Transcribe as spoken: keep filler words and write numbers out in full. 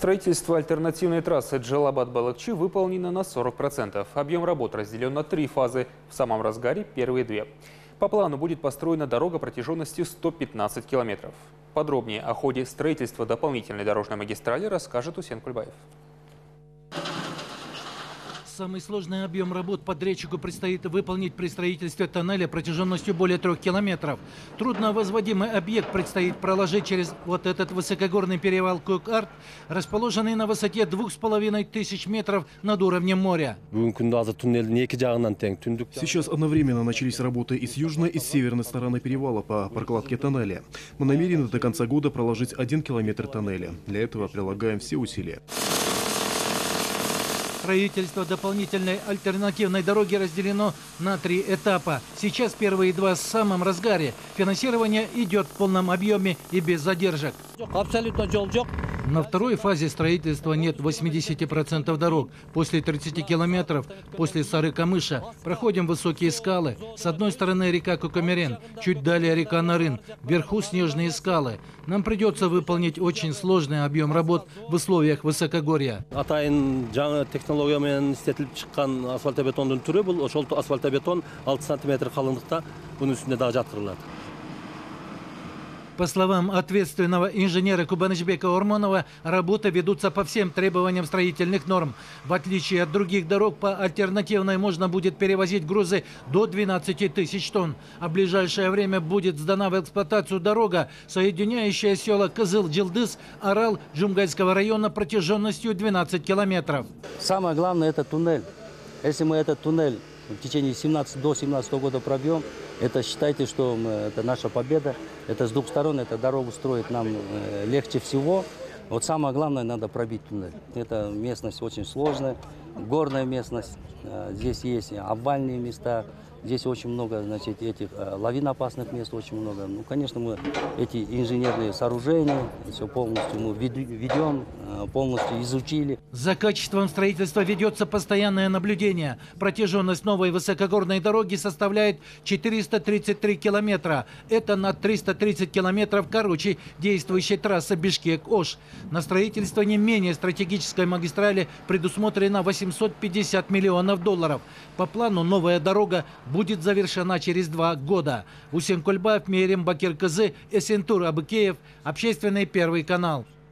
Строительство альтернативной трассы Джалабад-Балыкчи выполнено на сорок процентов. Объем работ разделен на три фазы. В самом разгаре первые две. По плану будет построена дорога протяженностью сто пятнадцать километров. Подробнее о ходе строительства дополнительной дорожной магистрали расскажет Усен Кульбаев. Самый сложный объем работ подрядчику предстоит выполнить при строительстве тоннеля протяженностью более трех километров. Трудновозводимый объект предстоит проложить через вот этот высокогорный перевал Кук-Арт, расположенный на высоте двух с половиной тысяч метров над уровнем моря. Сейчас одновременно начались работы и с южной, и с северной стороны перевала по прокладке тоннеля. Мы намерены до конца года проложить один километр тоннеля. Для этого прилагаем все усилия. Строительство дополнительной альтернативной дороги разделено на три этапа. Сейчас первые два в самом разгаре. Финансирование идет в полном объеме и без задержек. Абсолютно жол жоқ. На второй фазе строительства нет восьмидесяти процентов дорог. После тридцати километров, после Сары-Камыша, проходим высокие скалы. С одной стороны река Кукамерен, чуть далее река Нарын, вверху снежные скалы. Нам придется выполнить очень сложный объем работ в условиях высокогорья. Атайын жаңы технологиямен істетіліп шыққан асфальтобетондың түрі бұл. Ошол асфальтобетон алты сантиметр қалыңдықта бұның үстінде дағы жатқырылады. По словам ответственного инженера Кубанычбека Ормонова, работы ведутся по всем требованиям строительных норм. В отличие от других дорог, по альтернативной можно будет перевозить грузы до двенадцати тысяч тонн. А в ближайшее время будет сдана в эксплуатацию дорога, соединяющая села Кызыл-Джилдыз, Арал Джумгайского района протяженностью двенадцать километров. Самое главное – это туннель. Если мы этот туннель в течение семнадцатого до семнадцатого года пробьем, это считайте, что мы, это наша победа. Это с двух сторон, эта дорогу строить нам э, легче всего. Вот самое главное, надо пробить туннель. Эта местность очень сложная, горная местность. Э, здесь есть обвальные места. Здесь очень много, значит, этих э, лавиноопасных мест очень много. Ну, конечно, мы эти инженерные сооружения все полностью мы ведем, э, полностью изучили. За качеством строительства ведется постоянное наблюдение. Протяженность новой высокогорной дороги составляет четыреста тридцать три километра. Это на триста тридцать километров короче действующей трассы Бишкек-Ош. На строительство не менее стратегической магистрали предусмотрено восемьсот пятьдесят миллионов долларов. По плану новая дорога будет завершена через два года. Усен Кульбаев, Мейрем Бакир-Кызы, Эсентур Абыкеев, Общественный Первый канал.